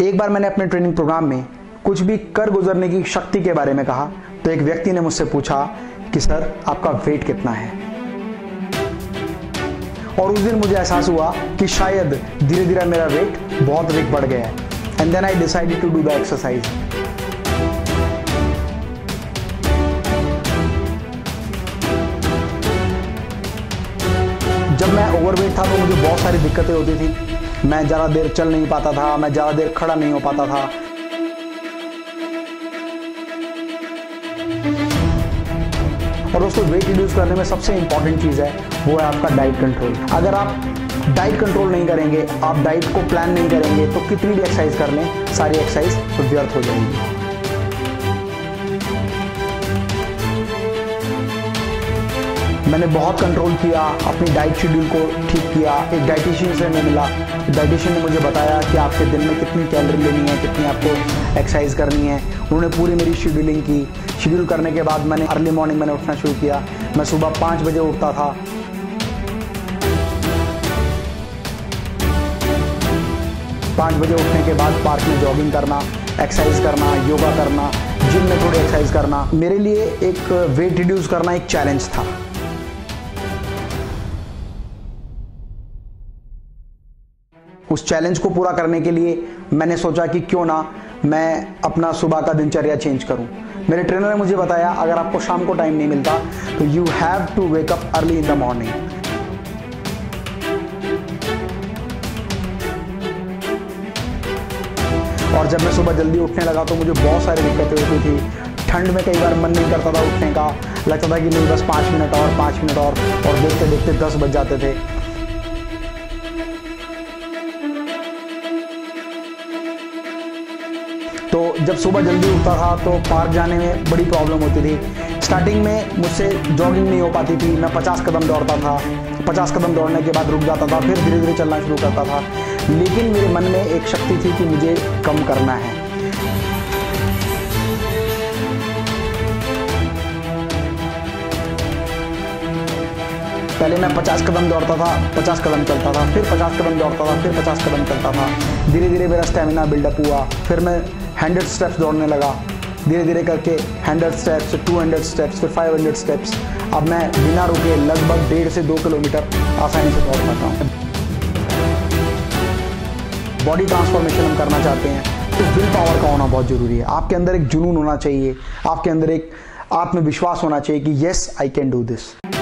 एक बार मैंने अपने ट्रेनिंग प्रोग्राम में कुछ भी कर गुजरने की शक्ति के बारे में कहा तो एक व्यक्ति ने मुझसे पूछा कि सर आपका वेट कितना है। और उस दिन मुझे एहसास हुआ कि शायद धीरे धीरे मेरा वेट बहुत अधिक बढ़ गया है। And then I decided to do the exercise. जब मैं ओवरवेट था तो मुझे बहुत सारी दिक्कतें होती थी। मैं ज़्यादा देर चल नहीं पाता था, मैं ज़्यादा देर खड़ा नहीं हो पाता था। और दोस्तों, वेट रिड्यूस करने में सबसे इंपॉर्टेंट चीज़ है वो है आपका डाइट कंट्रोल। अगर आप डाइट कंट्रोल नहीं करेंगे, आप डाइट को प्लान नहीं करेंगे तो कितनी भी एक्सरसाइज कर लें, सारी एक्सरसाइज व्यर्थ हो जाएंगी। मैंने बहुत कंट्रोल किया, अपनी डाइट शेड्यूल को ठीक किया। एक डाइटिशियन से मैं मिला, डाइटिशियन ने मुझे बताया कि आपके दिन में कितनी कैलोरी लेनी है, कितनी आपको एक्सरसाइज करनी है। उन्होंने पूरी मेरी शेड्यूलिंग की। शेड्यूल करने के बाद मैंने अर्ली मॉर्निंग मैंने उठना शुरू किया। मैं सुबह 5 बजे उठता था। 5 बजे उठने के बाद पार्क में जॉगिंग करना, एक्सरसाइज करना, योगा करना, जिम में थोड़ी एक्सरसाइज करना। मेरे लिए एक वेट रिड्यूस करना एक चैलेंज था। उस चैलेंज को पूरा करने के लिए मैंने सोचा कि क्यों ना मैं अपना सुबह का दिनचर्या चेंज करूं। मेरे ट्रेनर ने मुझे बताया अगर आपको शाम को टाइम नहीं मिलता तो you have to wake up early in the morning. और जब मैं सुबह जल्दी उठने लगा तो मुझे बहुत सारी दिक्कतें होती थी। ठंड में कई बार मन नहीं करता था उठने का, लगता था कि नहीं बस 5 मिनट और 5 मिनट और देखते देखते 10 बज जाते थे। तो जब सुबह जल्दी उठता था तो पार्क जाने में बड़ी प्रॉब्लम होती थी। स्टार्टिंग में मुझसे जॉगिंग नहीं हो पाती थी। मैं 50 कदम दौड़ता था, 50 कदम दौड़ने के बाद रुक जाता था, फिर धीरे धीरे चलना शुरू करता था। लेकिन मेरे मन में एक शक्ति थी कि मुझे कम करना है। पहले मैं 50 कदम दौड़ता था, 50 कदम चलता था, फिर 50 कदम दौड़ता था, फिर 50 कदम चलता था। धीरे धीरे मेरा स्टेमिना बिल्डअप हुआ। फिर मैं 100 स्टेप्स दौड़ने लगा। धीरे धीरे करके 100 स्टेप्स, 200 स्टेप्स, फिर 500 स्टेप्स। अब मैं बिना रुके लगभग 1.5 से 2 किलोमीटर आसानी से दौड़ पाता हूँ। बॉडी ट्रांसफॉर्मेशन हम करना चाहते हैं तो विल पावर का होना बहुत जरूरी है। आपके अंदर एक जुनून होना चाहिए, आपके अंदर एक आत्मविश्वास होना चाहिए कि yes I can do this.